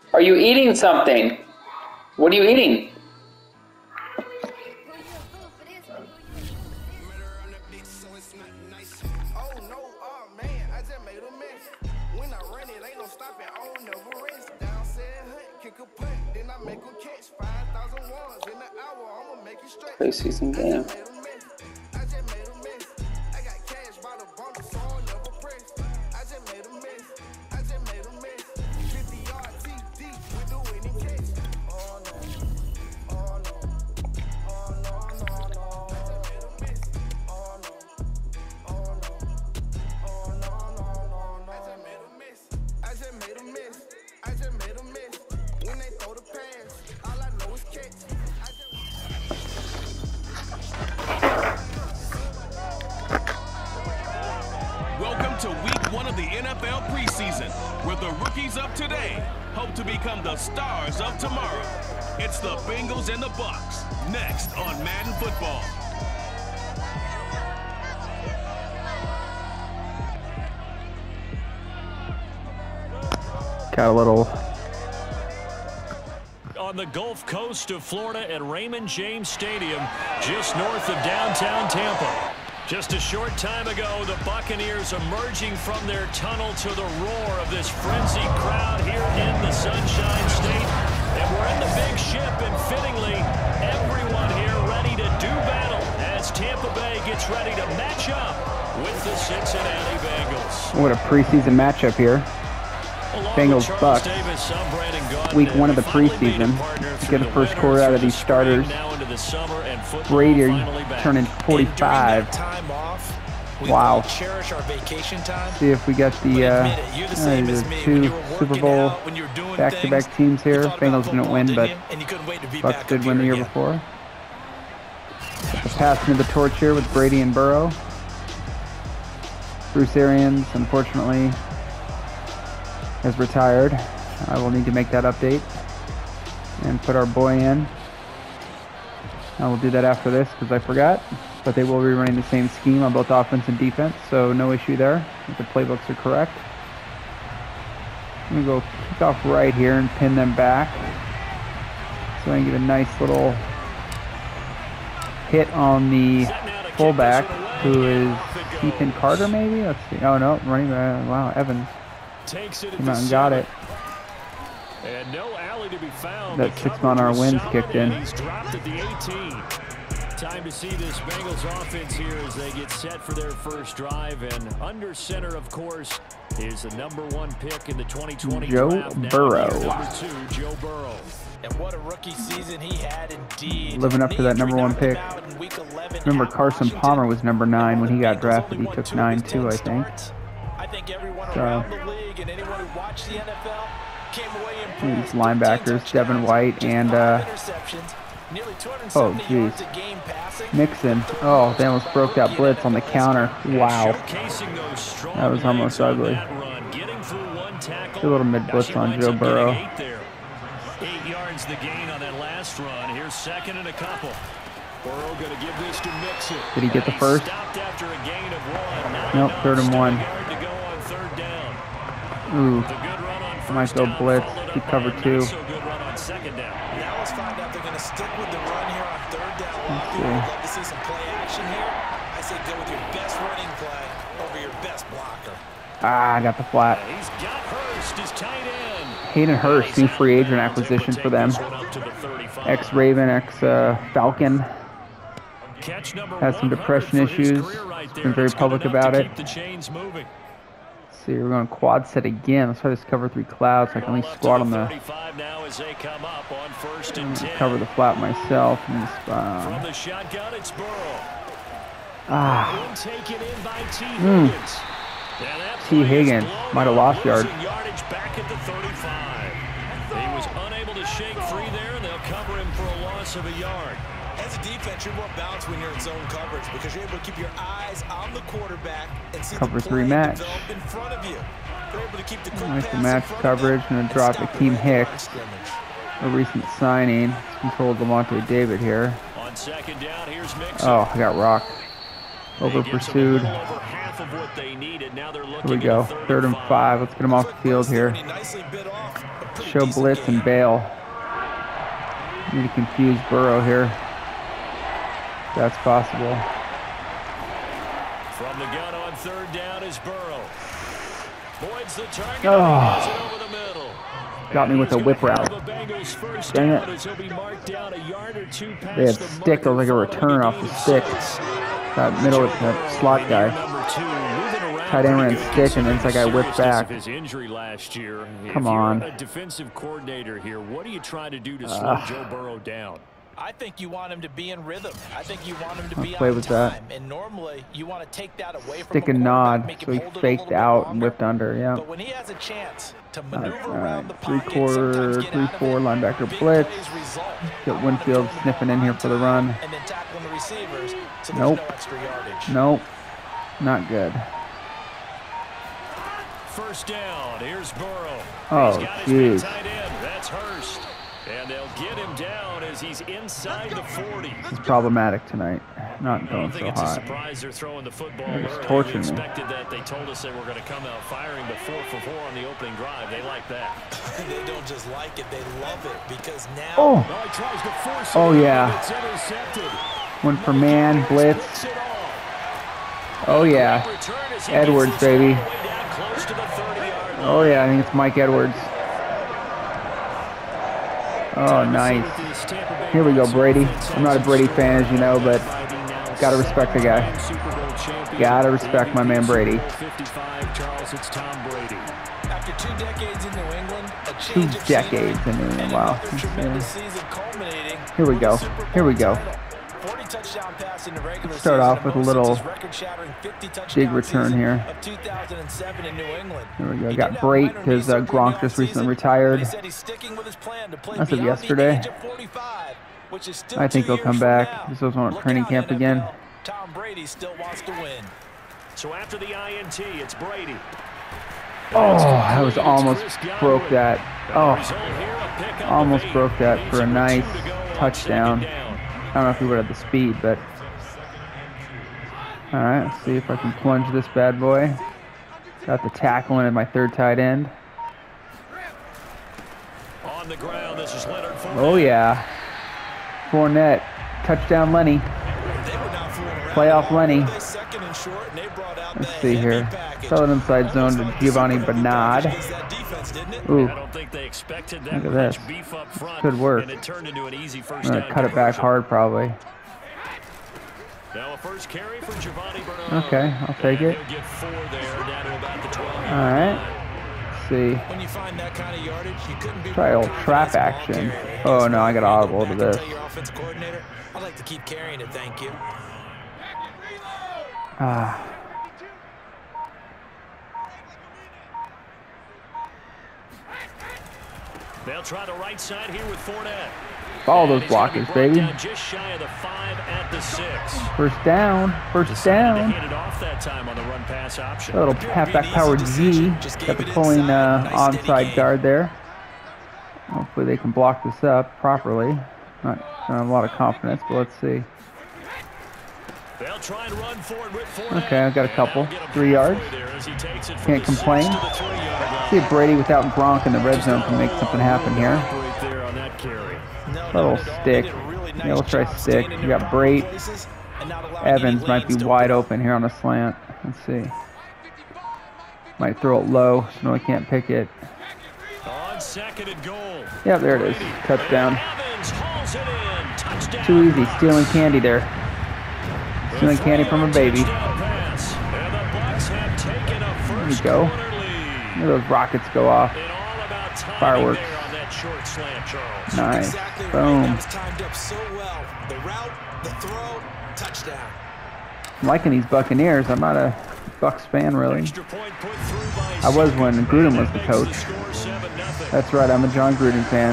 Are you eating something? What are you eating? Preseason game. Welcome to week 1 of the NFL preseason, where the rookies of today hope to become the stars of tomorrow. It's the Bengals and the Bucs, next on Madden Football. Got a little... On the Gulf Coast of Florida at Raymond James Stadium, just north of downtown Tampa. Just a short time ago, the Buccaneers emerging from their tunnel to the roar of this frenzied crowd here in the Sunshine State. And we're in the big ship, and fittingly, everyone here ready to do battle as Tampa Bay gets ready to match up with the Cincinnati Bengals. What a preseason matchup here. Bengals Bucs. Week 1 of the preseason. Get the first quarter out of these starters. Brady turning 45. Wow. See if we get the 2 Super Bowl back-to-back teams here. Bengals didn't win, but Bucs did win the year before. Passing the torch here with Brady and Burrow. Bruce Arians, unfortunately, has retired. I will need to make that update and put our boy in. I will do that after this because I forgot, but they will be running the same scheme on both offense and defense, so no issue there. The playbooks are correct. I'm going to go kick off right here and pin them back. So I can get a nice little hit on the fullback, who is Ethan Carter maybe? Let's see. Oh no, running back. Wow, Evans came out and got it. And no alley to be found. That 6-mile-an-hour wind's kicked in. He's dropped at the 18. Time to see this Bengals offense here as they get set for their first drive. And under center, of course, is the #1 pick in the 2020 draft. Burrow. Number 2, Joe Burrow. And what a rookie season he had indeed. Living up to that #1 pick. Remember, Carson Palmer was number 9 when he got drafted. He took 9 too, I think. I think everyone around the league and anyone who watched the NFL came away improved. These linebackers, Devin White and oh geez, Mixon. Oh, they almost broke that blitz on the counter. Wow, that was almost ugly. A little mid blitz on Joe Burrow. 8 yards the gain on that last run. Here's second and a couple. Burrow going to give this to Mixon. Did he get the first? After a gain of 1. Nope, 3rd and 1. Ooh, might go blitz. Keep cover 2. Now let's find out they're going to stick with the run here on 3rd down. We'd love to see some play action here. I say go with your best running play over your best blocker. Ah, I got the flat. He's got Hurst, his tight end. Hayden Hurst, new free agent acquisition for them. Ex-Raven, ex-Falcon. Has some depression issues. Been very public about it. Let's see, we're going quad set again. Let's try this cover 3 clouds. I can at least squat on the cover the flat myself. And just, T. Higgins might have lost yards. He was unable to shake free there, and they'll cover him for a loss of a yard. As a defense, you're more balanced when you're in zone coverage because you're able to keep your eyes on the quarterback and see cover the 3 match. in front of you. You're able to keep the Nice match coverage, and then drop Akeem Hicks, a recent signing. Controlled Lamonte David here. On second down, here's Mixon. Oh, I got rocked. Over pursued. Here we go. 3rd and 5. Let's get him off the field here. show blitz and bail. Need to confuse Burrow here. If that's possible. From the gun on third down is Burrow. Boyd's the target. Over the middle. Got me with a whip route. Dang it. They had stick. It was like a return off the stick. That middle, that slot guy. Tight end ran stick, and then it's like I whipped back. Come on. A defensive coordinator here. What are you trying to do to slow Joe Burrow down? I think you want him to be in rhythm. I think you want him to be play on with time. that. And normally, you want to take that away from stick and nod, so he faked out and whipped under. Yeah. But when he has a chance to maneuver around the pocket, 3-4 linebacker blitz. Get Winfield sniffing in here for the run. And then tackling the receivers, so nope. no extra yardage. Nope. Not good. First down. Here's Burrow. Oh, jeez. That's Hurst. And they'll get him down as he's inside the 40. This is problematic tonight. Not going so hot. I think it's a surprise they're throwing the football early. Torturing we expected that. They told us they were going to come out firing, but 4 for 4 on the opening drive. They like that. They don't just like it, they love it, because now he tries to force yeah. It's intercepted. Went for man, blitz. Oh yeah. Edwards, baby. Oh yeah, I think it's Mike Edwards. Oh, nice. Here we go, Brady. I'm not a Brady fan, as you know, but gotta respect the guy. Gotta respect my man Brady. 55, Charles, it's Tom Brady. After 2 decades in New England, 2 decades in New England. Wow. Here we go. Here we go. Let's start off with a little big return here. Here we go. Got Brate because Gronk just recently retired. As of yesterday. I think he'll come back. This was on training camp again. Tom Brady still wants to win. So after the INT, it's Brady. Oh, I was almost broke that. Oh, almost broke that for a nice touchdown. I don't know if he would have the speed, but all right, let's see if I can plunge this bad boy. Got the tackle in at my 3rd tight end. On the ground, this is Leonard Fournette. Oh yeah, Fournette, touchdown Lenny. Playoff Lenny. Let's see here. Throw it inside zone to Giovanni Bernard. Ooh, I don't think they expected that. Look at this. Beef up front, good work. And it turned into an easy first I'm gonna cut it back hard probably. Now a first carry for Giovanni Bernard. Okay, I'll take it. He'll get 4 there, down to about the 12. All right. Let's see. When you find that kind of yardage, you couldn't be try old trap action. Oh no, I got audible to this. I'd like to keep carrying it, thank you. Ah. They'll try the right side here with Fournette. Follow those blockers, baby. Just shy of the 5 at the 6. First down. First down. Hand it off that time on the run pass option. A little halfback power G. Got the pulling onside guard there. Hopefully they can block this up properly. Not don't have a lot of confidence, but let's see. They'll try and run forward with Fournette. Okay, I've got a couple. 3 yards. Can't complain. See if Brady without Gronk in the red zone can make something happen here. Little stick. Yeah, we'll try stick. We got Brate. Evans might be wide open here on a slant. Let's see. Might throw it low, so no, I can't pick it. Yeah, there it is. Touchdown. Too easy. Stealing candy there. Stealing candy from a baby. There we go. Look at those rockets go off. Fireworks. Nice. Boom. I'm liking these Buccaneers. I'm not a Bucs fan, really. I was when Gruden was the coach. That's right, I'm a John Gruden fan.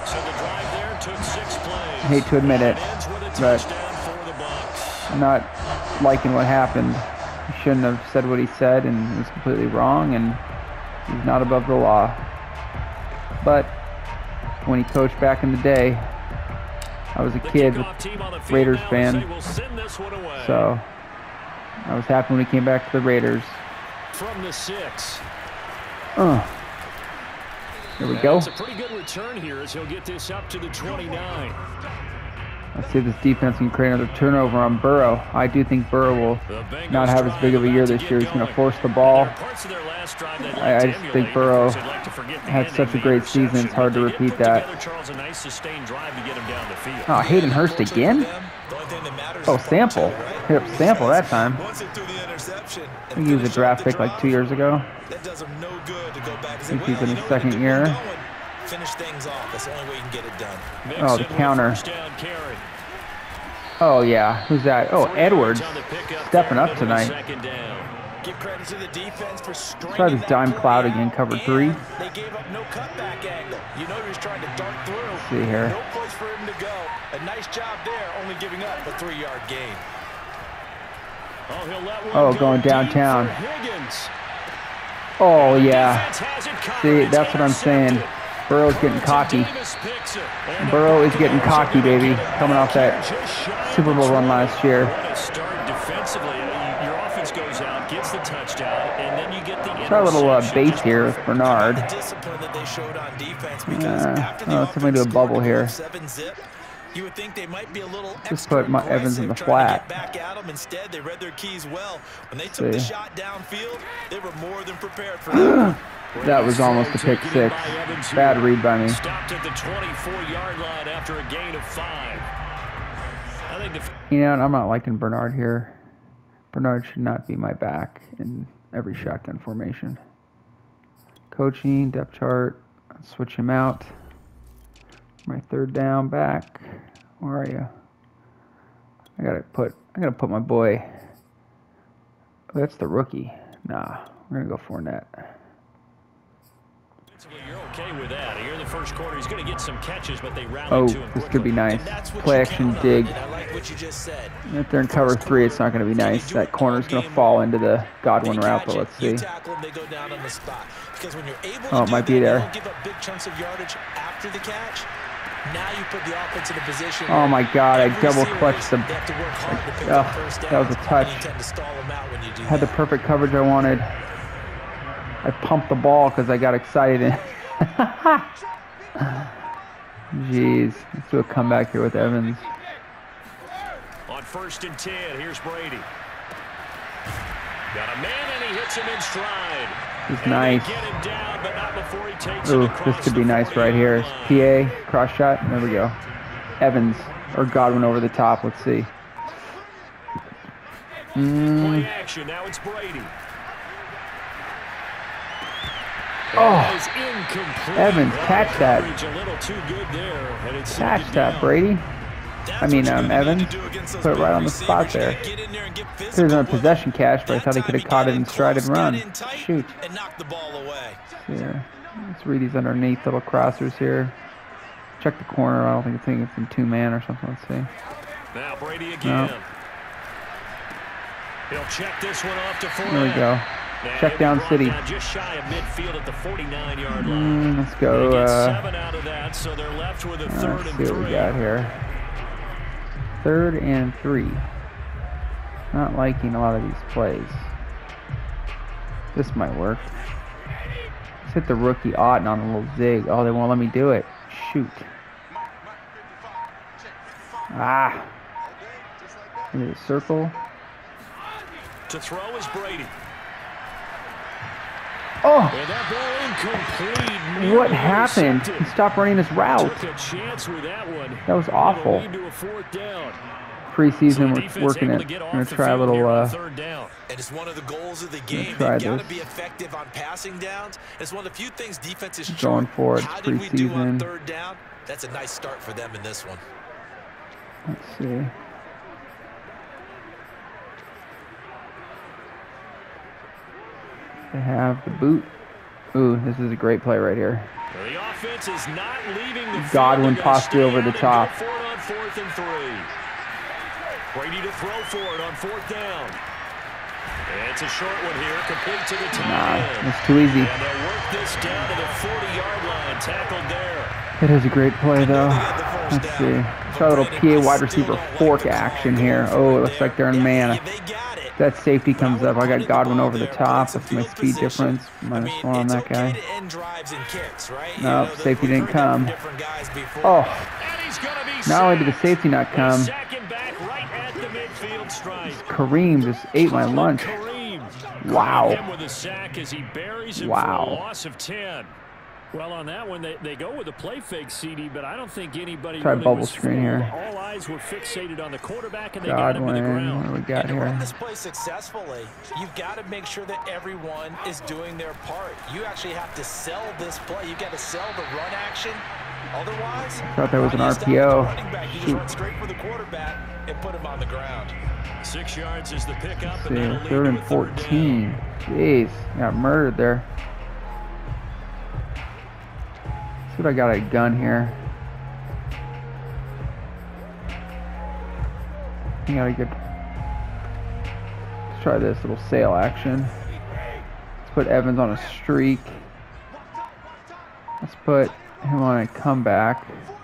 I hate to admit it, but I'm not liking what happened. He shouldn't have said what he said, and it was completely wrong, and he's not above the law. But when he coached back in the day, I was a kid, Raiders fan, so I was happy when he came back to the Raiders. From the 6. Here we go. It's a pretty good return here as he'll get this up to the 29. Let's see if this defense can create another turnover on Burrow. I do think Burrow will not have as big of a year this year. He's going to force the ball. I just think Burrow had such a great season. It's hard to repeat that. Oh, Hayden Hurst again? Oh, Sample. Hit up Sample that time. I think he was a draft pick like 2 years ago. I think he's in his second year. Finish things off. That's the only way you can get it done. Oh, the counter. Oh, yeah. Who's that? Oh, Edwards. Stepping up tonight. Give credit to the defense for try this dime cloud again, cover 3. They gave up no cutback angle. You know he's trying to dart through. Let's see here. No place for him to go. A nice job there, only giving up a 3-yard gain. Oh, going downtown. Oh, yeah. See, that's what I'm saying. Burrow's getting cocky. Burrow is getting cocky, baby. Coming off that Super Bowl run last year. Try a little base here with Bernard. Somebody do a bubble here. You would think they might be a little just put my Evans in the flat. Back at them. Instead, they read their keys well. When they took the shot downfield, they were more than prepared for that. That was almost a pick 6. Bad read by me. Stopped at the 24-yard line after a gain of 5. You know, I'm not liking Bernard here. Bernard should not be my back in every shotgun formation. Coaching, depth chart. I'll switch him out. My third down back. Where are you? I gotta put my boy. Oh, that's the rookie. Nah, we're gonna go Fournette. You're okay with that. Here in the first quarter, he's going to get some catches, but they rally to him. This could be nice. Play action dig. If they're in cover 3, it's not going to be nice. That corner's going to fall into the Godwin route, but let's see. Oh, it might be there. Oh my God! I double clutched them. That was a touch. Had the perfect coverage I wanted. I pumped the ball because I got excited. Jeez. Let's do a comeback here with Evans. On 1st and 10, here's Brady. Got a man and he hits him in stride. He's nice. Ooh, this could be nice right here. PA, cross shot. There we go. Evans or Godwin over the top. Let's see. Play action. Now it's Brady. Oh, Evans, catch that. Catch that, Brady. I mean, Evans. Put it right on the spot there. There's a possession catch, but I thought he could have caught it in stride and run. Shoot. Here. Let's read these underneath little crossers here. Check the corner. I don't think it's in 2-man or something. Let's see. Now Brady again. No. He'll check this one off to Fournette. There we go. Check down City. Just shy of midfield at the 49-yard line. Let's go. 7 out of that, so they're left with a 3rd and 3. Let's see what we got here. 3rd and 3. Not liking a lot of these plays. This might work. Let's hit the rookie Otten on a little zig. Oh, they won't let me do it. Shoot. Ah. Into the circle. To throw is Brady. Oh! And that ball incomplete. What happened? He stopped running his route. Took a chance with that one. That was awful. Preseason, we're working it. I'm going to try a little, and it's one of the goals of the game. They've got to be effective on passing downs. It's one of the few things defenses going for it. How did we do on 3rd down? That's a nice start for them in this one. Let's see. They have the boot. Ooh, this is a great play right here. The offense is not leaving the Godwin posture over the top. On 4th and 3. Brady to throw for it on 4th down. It's a short one here, complete to the tight end. It's too easy. And they'll work this down to the 40-yard line, tackled there. It is a great play, though. Let's see. Try a little PA wide receiver fork action here. Oh, it looks like they're in man. That safety comes up. I got Godwin over the top. That's my speed difference. -1 on that guy. Nope, safety didn't come. Oh, not only did the safety not come, Kareem just ate my lunch. Wow. Wow. Well, on that one, they go with a play fake, CD, but I don't think anybody try really bubble was screen here. All eyes were fixated on the quarterback, and they got him to the Godwin, ground. what do we got To here? run this play successfully, you've got to make sure that everyone is doing their part. You actually have to sell this play. You've got to sell the run action. Otherwise, I thought that was an RPO. You just run straight for the quarterback and put him on the ground. 6 yards is the pickup. See, 3rd and 14. Jeez, got murdered there. See what I got a gun here. I got a good. Let's try this little sail action. Let's put Evans on a streak. Let's put him on a comeback.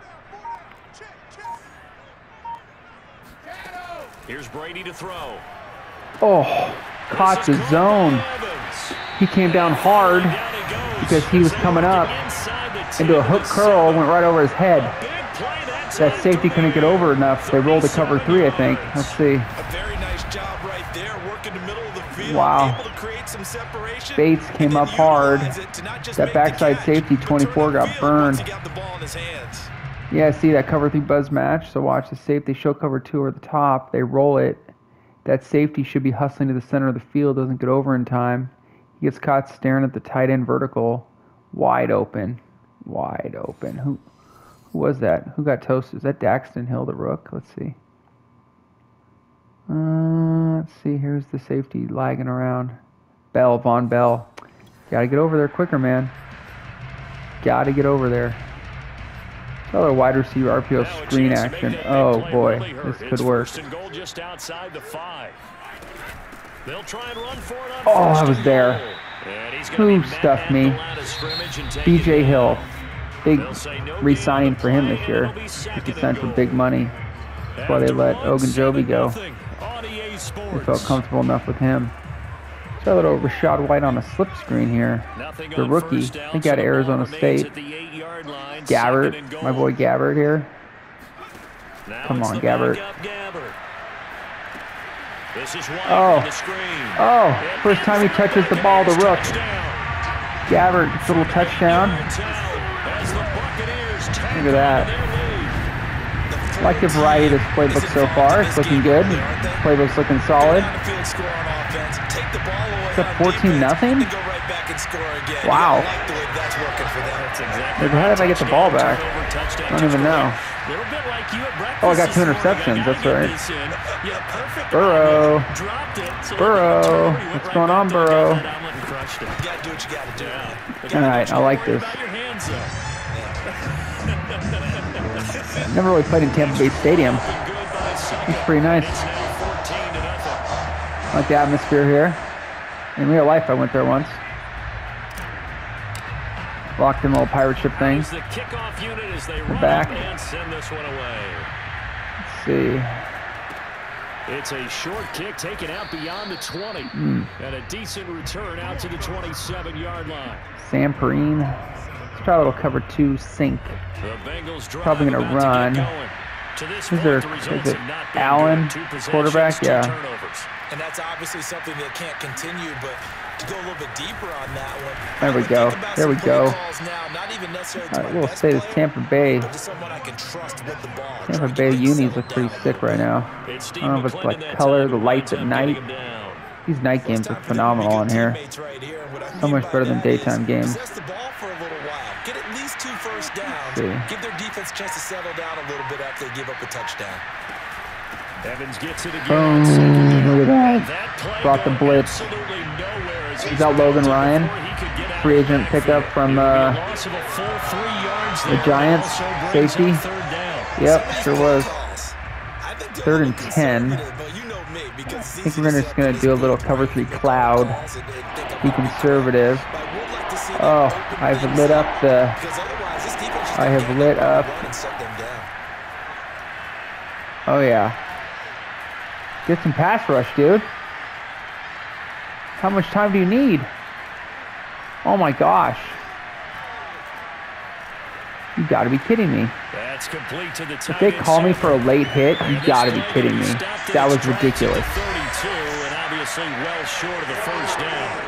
Here's Brady to throw. Oh, caught the zone. He came down hard because he was coming up into a hook curl, went right over his head. That safety couldn't get over enough. They rolled a cover 3, I think. Let's see. A very nice job right there, working the middle of the field. Wow. Able to create some separation. Bates came up hard. That backside safety 24 got burned. Yeah, see that cover 3 buzz match. So watch the safety show cover 2 over the top. They roll it. That safety should be hustling to the center of the field. Doesn't get over in time. He gets caught staring at the tight end vertical. Wide open. Wide open. Who was that? Who got toasted? Is that Daxton Hill, the rook? Let's see. Let's see. Here's the safety lagging around. Bell, Von Bell. Gotta get over there quicker, man. Gotta get over there. Another wide receiver RPO screen action. Oh boy, this could work. Oh, I was there. Who stuffed me? BJ Hill. Big re-signing for him this year. 50 cents for big money. That's why they let Ogunjobi go. They felt comfortable enough with him. Try a little Rashad White on a slip screen here. The rookie. I think out of Arizona State. Gabbert. My boy Gabbert here. Come on, Gabbert. Oh. Oh. First time he touches the ball, the rook. Gabbert, little touchdown. Look at that. I like the variety of this playbook so far. It's looking good. Playbook's looking solid. It's up 14-0? Wow. How did I get the ball back? I don't even know. Oh, I got 2 interceptions. That's right. Burrow. Burrow. What's going on, Burrow? All right, I like this. Never really played in Tampa Bay Stadium. It's pretty nice. I like the atmosphere here. In real life, I went there once. Locked in a little pirate ship thing. We're back. Let's see. It's a short kick taken out beyond the 20. And a decent return out to the 27-yard line. Sam Perrine. Let's try a little cover 2 sink. Probably going to run. Is it Allen, quarterback? Yeah. And that's obviously something that can't continue, but to go a little bit deeper on that one. There we go. There we go. All right, we'll say this Tampa Bay. Tampa Bay unis look pretty sick right now. I don't know if it's like color, the lights at night. These night games are phenomenal on here. So much better than daytime games. Get at least 2 first downs. Give their defense a chance to settle down a little bit after they give up a touchdown. Evans gets it again. Boom, look at that. Brought the blitz. Is that Logan Ryan? Free agent pickup from the Giants. Safety. Yep, sure was. 3rd and 10. I think we're just going to do a little cover 3 cloud. Be conservative. Oh, I've lit up the... I have lit up... Oh, yeah. Get some pass rush, dude. How much time do you need? Oh my gosh. You gotta be kidding me. That's complete to the if they call me for a late hit, you gotta be kidding me. That was ridiculous. 32 and obviously well short of the first down.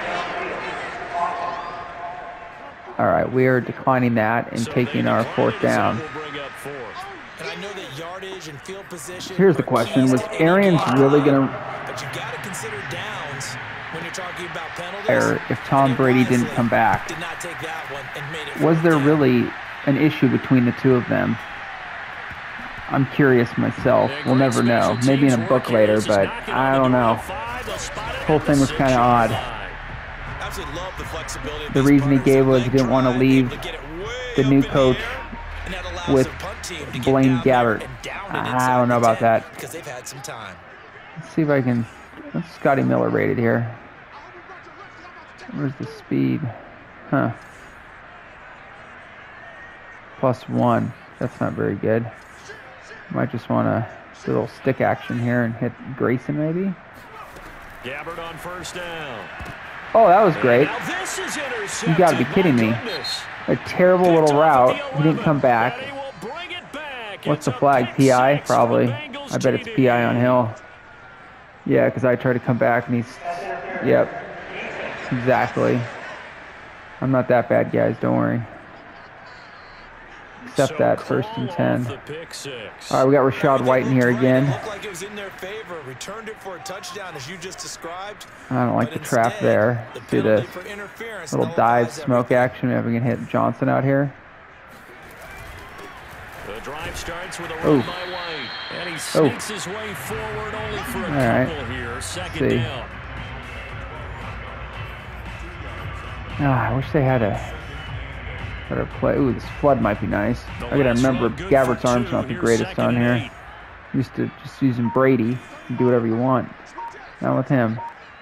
All right, we are declining that and taking our fourth down. Here's the question: was Arians really gonna? Or if Tom Brady didn't come back, was there really an issue between the two of them? I'm curious myself. We'll never know. Maybe in a book later, but I don't know. The whole thing was kind of odd. The reason he gave was he didn't want to leave the new coach with Blaine Gabbert. I don't know about that. Let's see if I can. What's Scotty Miller rated here? Where's the speed? Huh. +1. That's not very good. Might just want to do a little stick action here and hit Grayson maybe. Gabbert on first down. Oh, that was great. You got to be kidding me. A terrible little route. He didn't come back. What's the flag? PI? Probably. I bet it's PI on Hill. Yeah, because I tried to come back and he's... Yep. Exactly. I'm not that bad, guys. Don't worry. Except that 1st and 10. All right, we got Rashad White in here again. I don't like the trap there. See the little dive smoke action. Maybe we can hit Johnson out here. The drive starts with a run by White, and he sneaks his way forward only for a couple here. Second down. I wish they had a better play. Ooh, this flood might be nice. I gotta remember Gabbert's arm's not the greatest on here. Used to just using Brady. You can do whatever you want. Not with him.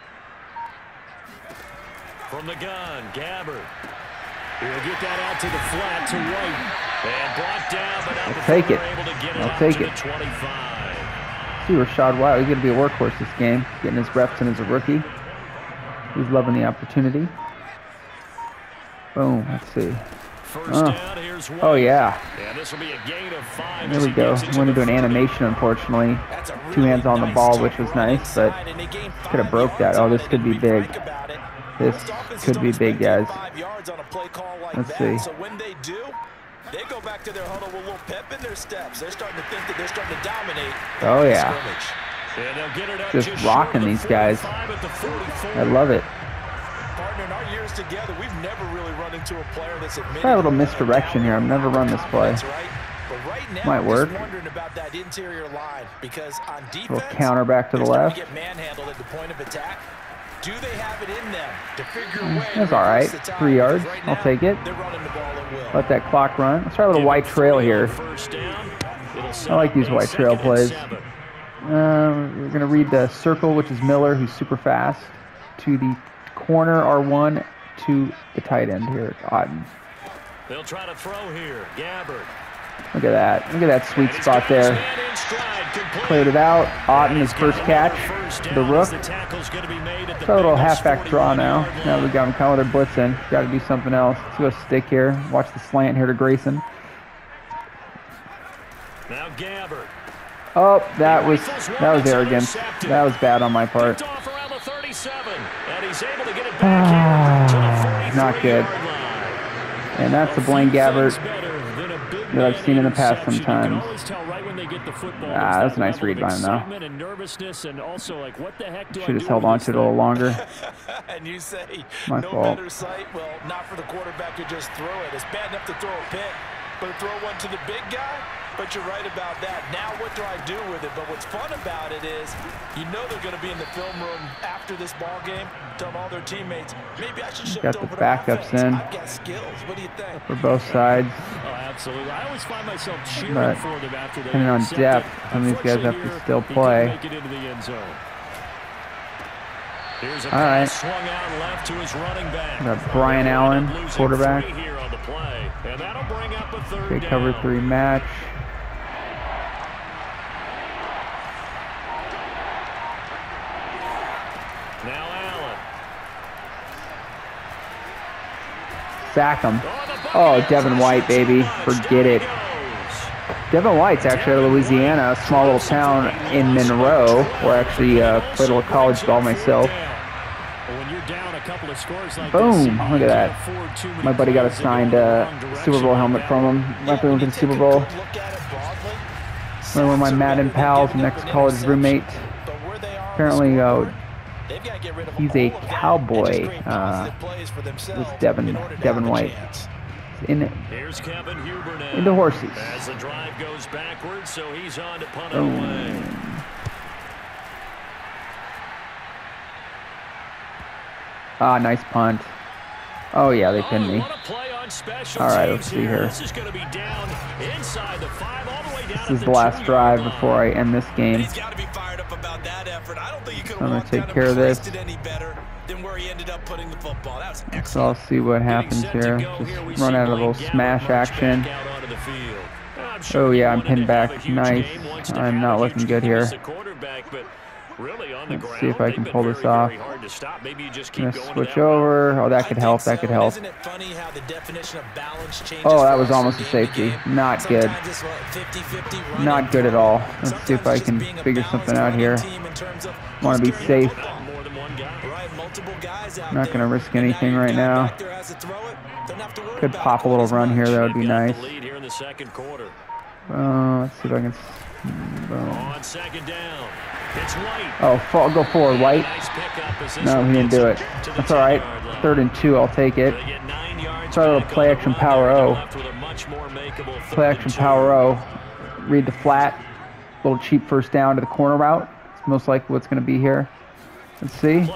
From the gun, Gabbert. He'll get that out to the flat to White. And brought down, but not I'll take it. I'll take it. 25. See Rashad White. He's gonna be a workhorse this game. Getting his reps in as a rookie. He's loving the opportunity. Boom. Let's see. Oh yeah. There we go. I want to do an animation, unfortunately. 2 hands on the ball, which was nice, but could have broke that. Oh, this could be big. This could be big, guys. Let's see. They go back to their huddle with a little pep in their steps. They're starting to think that they're starting to dominate. Oh yeah. Just rocking these guys. I love it. Partner, in our years together, we've never really run into a player that's admitted. Try a little misdirection here. I've never run this play. Right now, might work. Wondering about that interior line because on defense, little counter back to the left. Get manhandled at the point of attack. Do they have it in them to figure a way? That's all right. 3 yards. I'll take it. Let that clock run. Let's try a little white trail here. I like these white trail plays. We're going to read the circle, which is Miller, who's super fast, to the corner R1 to the tight end here, Otten. They'll try to throw here. Gabbert. Look at that. Look at that sweet spot there. Cleared it out. Otten, his first catch. The rook. It's a little halfback draw now. Now we got him kind of with their blitz in. Got to do something else. Let's go stick here. Watch the slant here to Grayson. Now Gabbert. Oh, that was arrogance. That was bad on my part. Not good. And that's the Blaine Gabbert that I've seen in the past sometimes. That's a nice read by him though. Should have held on to it a little longer. And you say, my fault. Better sight? Well, not for the quarterback to just throw it. It's bad enough to throw a pick, but to throw one to the big guy? But you're right about that. Now what do I do with it? But what's fun about it is you know they're going to be in the film room after this ball game, telling all their teammates, maybe I should shift got over the backups in. I've got skills. What do you think? For both sides. Oh, absolutely. I always find myself cheering but for them after they depending on depth, some of these guys have to still play. All right. Swung out left to his running back. Got Brian Allen, quarterback. Here on the play, and that'll bring up a third Okay, down. cover 3 match. Now Allen. sack him. Oh, Devin White, baby. Forget it. Devin White's actually out of Louisiana, a small little town in Monroe, where I actually played a little college ball myself. Boom! Look at that. My buddy got a signed Super Bowl helmet from him after we went to the Super Bowl. One of my Madden pals, an ex-college roommate. Apparently, he's a cowboy. This Devin White. Into horses. As the drive goes backwards, so he's on to punt away. Ah, nice punt. Oh yeah, they pinned me. All right, let's see here. This is going to be down inside the 5 all the way down. This is the last drive before I end this game. He's got to be fired up about that effort. I don't think you could I'm gonna take care of this. Any better than where he ended up putting the football. That was excellent. So I'll see what happens here. Just run out of a little smash action. Oh yeah, I'm pinned back. Nice. I'm not looking good here. Let's see if I can pull this off. I'm gonna switch over. Oh, that could help. That could help. Oh, that was almost a safety. Not good. Not good at all. Let's see if I can figure something out here. Want to be safe. Not gonna risk anything right now. Could pop a little run here. That would be nice. Let's see if I can. On second down. Oh, go forward, White. No, he didn't do it. That's all right. 3rd and 2, I'll take it. Try a little play action power O. Play action power O. Read the flat. Little cheap first down to the corner route. It's most likely what's going to be here. Let's see.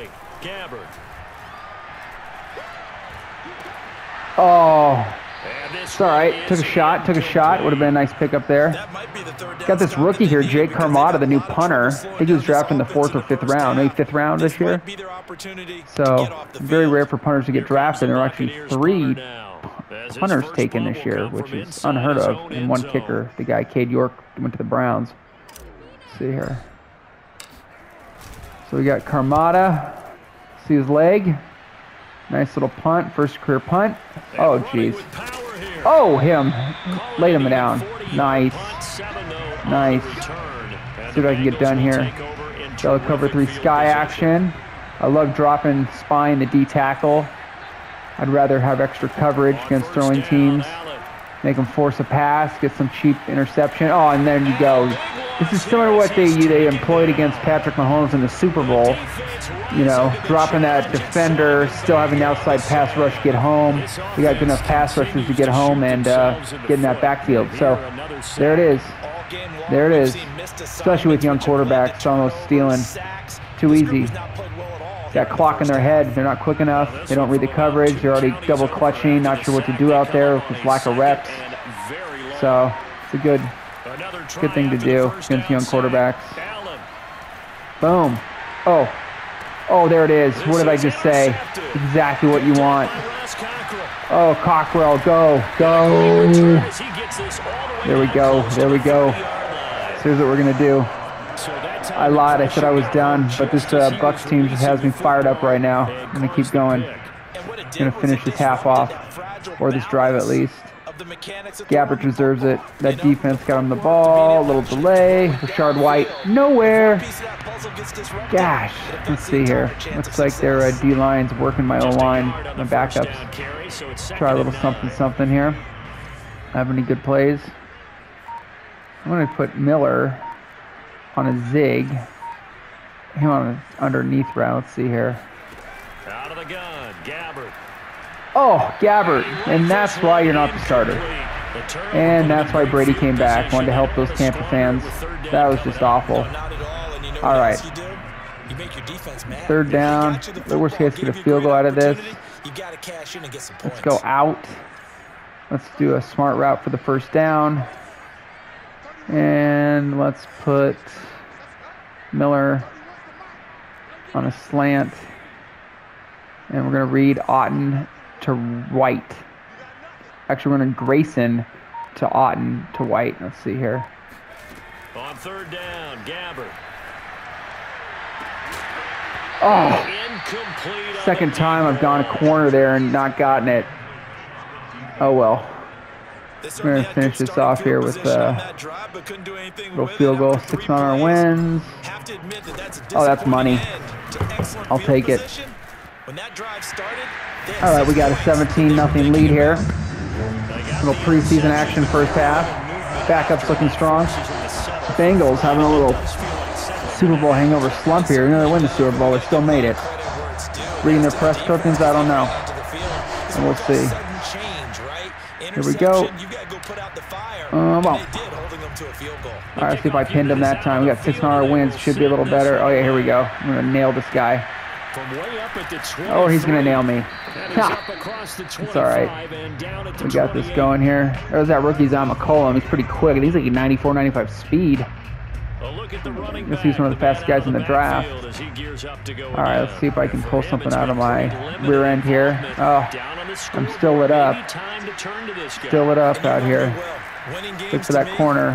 Oh. It's all right. Took a shot. Would have been a nice pickup there. Got this rookie here, Jake Carmada, the new punter. I think he was drafted in the 4th or 5th round. Maybe 5th round this year. So, very rare for punters to get drafted. There are actually 3 punters taken this year, which is unheard of. And 1 kicker, the guy, Cade York, went to the Browns. Let's see here. So we got Carmada. See his leg. Nice little punt. First career punt. Oh, jeez. Oh, him. Laid him down. Nice. Nice. See what I can get done here. Got a cover 3 sky action. I love dropping spine the D tackle. I'd rather have extra coverage against throwing teams. Make them force a pass, get some cheap interception. Oh, and there you go. This is similar to what they employed against Patrick Mahomes in the Super Bowl. You know, dropping that defender, still having the outside pass rush get home. We got good enough pass rushers to get home and get in that backfield. So there it is. There it is. Especially with young quarterbacks, almost stealing. Too easy. Got clock in their head. They're not quick enough. They don't read the coverage. They're already double clutching. Not sure what to do out there with lack of reps. So it's a good thing to do against young quarterbacks. Boom. Oh, there it is. What did I just say? Exactly what you want. Oh, Cockrell, go. There we go. So here's what we're going to do. I lied. I said I was done, but this Bucs team just has me fired up right now. I'm going to keep going. Going to finish this half off, or this drive at least. Gabbert deserves it. That defense got him the ball. A little delay. Rashard White, nowhere. Gosh, let's see here. Looks like their D-line's working my O-line, my backups. Try a little something here. Have any good plays? I'm going to put Miller on a zig. Him on an underneath route. Let's see here. Out of the gun, Gabbert. Oh, Gabbert. And that's why you're not the starter. And that's why Brady came back. Wanted to help those Tampa fans. That was just awful. All right. 3rd down. The worst case, get a field goal out of this. Let's go out. Let's do a smart route for the 1st down. And let's put Miller on a slant. And we're going to read Otten to White. Actually, we're going to Grayson to Otten to White. Let's see here. On 3rd down, Gabbert. Oh, second time I've gone a corner there and not gotten it. Oh well. We're going to finish this off here with a little field goal. 6-on wins. Oh, that's money. I'll take it. All right, we got a 17-0 lead here. Little preseason action first half. Backup's looking strong. Bengals having a little Super Bowl hangover slump here. You know, they win the Super Bowl, they still made it. Reading their press tokens, I don't know. And we'll see. Here we go. Well. All right, see if I pinned him that time. We got 6-on wins. Should be a little better. Oh, yeah, here we go. I'm going to nail this guy. Oh, he's going to nail me. It's all right. We got this going here. There's that rookie Zon McCollum. He's pretty quick. He's like 94, 95 speed. I guess he's one of the fastest guys in the draft. All right, let's see if I can pull something out of my rear end here. Oh, I'm still lit up. Still lit up out here. Look for that corner.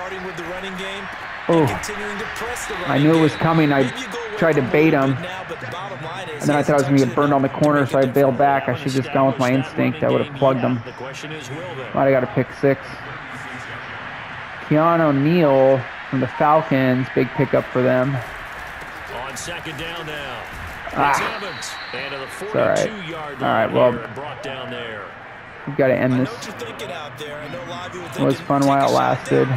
Oh, I knew it was coming. I tried to bait him. And then I thought I was going to get burned on the corner, so I bailed back. I should have just gone with my instinct. I would have plugged him. Might have got a pick 6. Keanu O'Neal from the Falcons, big pickup for them. On second down now. It's all right. All right, well, we've got to end this. It was fun while it lasted.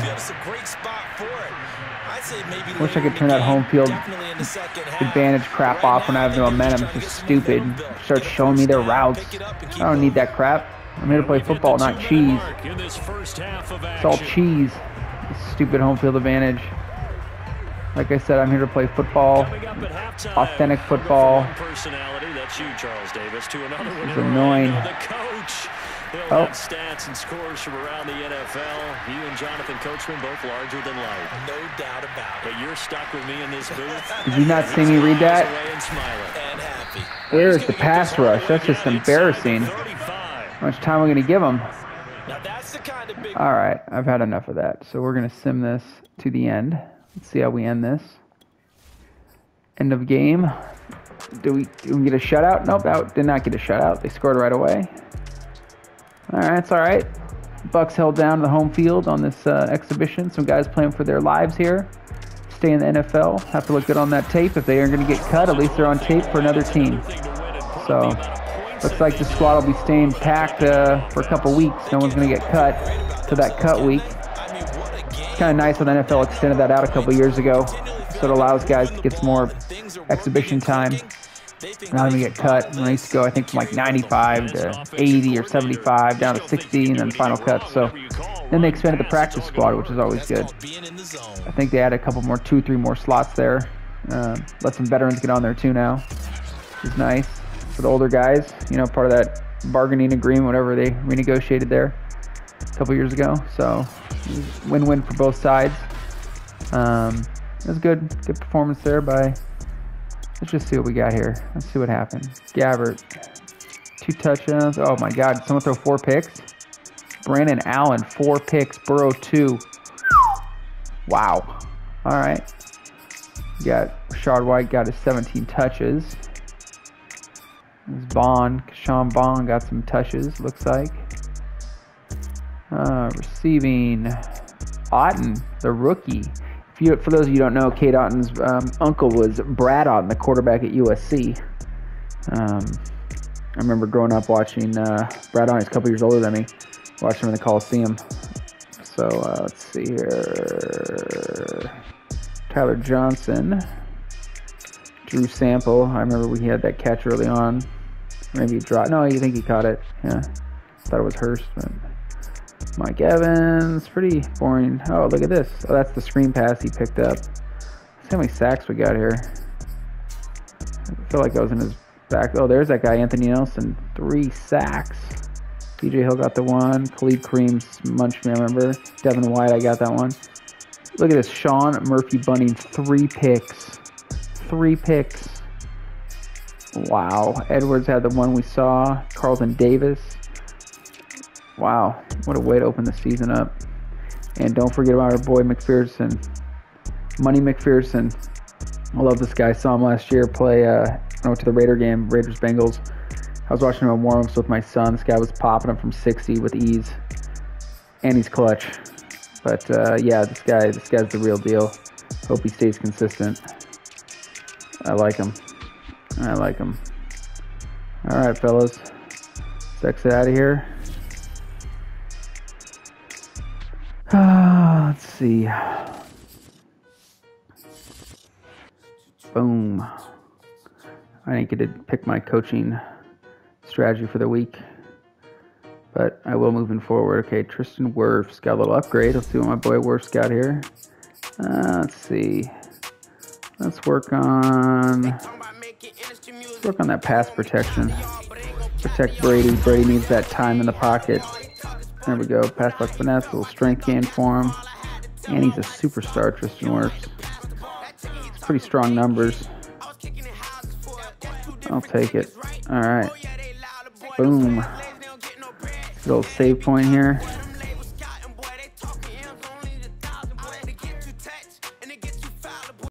Wish I could turn that home field advantage crap off when I have no momentum. It's just stupid. Start showing me their routes. I don't need that crap. I'm here to play football, not cheese. It's all cheese. Stupid home field advantage. Like I said, I'm here to play football, authentic football. It's annoying. Oh. Stats and scores from around the NFL. You and Jonathan Coachman both larger than life. No doubt about it. But you're stuck with me in this booth. Did you not see me read that? Where's the pass rush? That's just embarrassing. How much time are we going to give them? All right, I've had enough of that. So we're going to sim this to the end. Let's see how we end this. End of game. Do we get a shutout? Nope, that did not get a shutout. They scored right away. All right, it's all right. Bucs held down the home field on this exhibition. Some guys playing for their lives here. Stay in the NFL. Have to look good on that tape. If they aren't going to get cut, at least they're on tape for another team. So looks like the squad will be staying packed for a couple weeks. No one's going to get cut to that cut week. It's kind of nice when the NFL extended that out a couple years ago. So it allows guys to get some more exhibition time. Now they get cut. And they used to go, I think, from like 95 to 80 or 75 down to 60 and then final cut. So then they expanded the practice squad, which is always good. I think they added a couple more, 2 or 3 more slots there. Let some veterans get on there too now, which is nice for the older guys. You know, part of that bargaining agreement, whatever they renegotiated there a couple years ago. So win-win for both sides. It was good performance there by. Let's just see what we got here. Let's see what happened. Gabbert, 2 touchdowns. Oh my God, someone throw 4 picks? Brandon Allen, 4 picks. Burrow, 2. Wow. All right. We got Rashad White got his 17 touches. This Sean Bond got some touches, looks like. Receiving, Otten, the rookie. For those of you who don't know, Cade Otton's uncle was Brad Otten, the quarterback at USC. I remember growing up watching Brad Otten. He's a couple years older than me. Watched him in the Coliseum. So let's see here. Tyler Johnson. Drew Sample. I remember we had that catch early on. Maybe he dropped. No, you think he caught it. Yeah. Thought it was Hurst. But Mike Evans, pretty boring. Oh, look at this. Oh, that's the screen pass he picked up. Let's see how many sacks we got here. I feel like I was in his back. Oh, there's that guy, Anthony Nelson. 3 sacks. DJ Hill got the 1. Khalid Kareem munched me, I remember. Devin White, I got that one. Look at this. Sean Murphy Bunting, 3 picks. 3 picks. Wow. Edwards had the one we saw. Carlton Davis. Wow, what a way to open the season up. And don't forget about our boy McPherson. Money McPherson. I love this guy. I saw him last year play, I went to the Raiders game, Raiders-Bengals. I was watching him on warm-ups with my son. This guy was popping him from 60 with ease. And he's clutch. But, yeah, this guy's the real deal. Hope he stays consistent. I like him. I like him. All right, fellas. Let's exit out of here. Let's see. Boom. I didn't get to pick my coaching strategy for the week, but I will moving forward. Okay, Tristan Wirfs got a little upgrade. Let's see what my boy Wirfs got here. Let's see. Let's work on that pass protection. Protect Brady. Brady needs that time in the pocket. There we go. Pass block finesse, little strength gain for him. And he's a superstar, Tristan Wirfs. It's pretty strong numbers. I'll take it. All right. Boom. Little save point here.